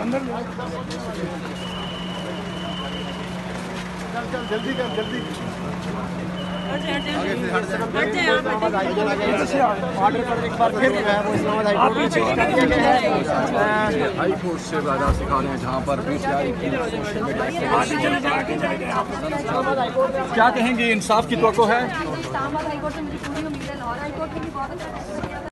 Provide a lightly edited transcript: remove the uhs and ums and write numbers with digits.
जल्दी कर जल्दी। हाई कोर्ट से ज़्यादा सिखा रहे हैं जहाँ पर क्या कहेंगे, इंसाफ की तवक्को है?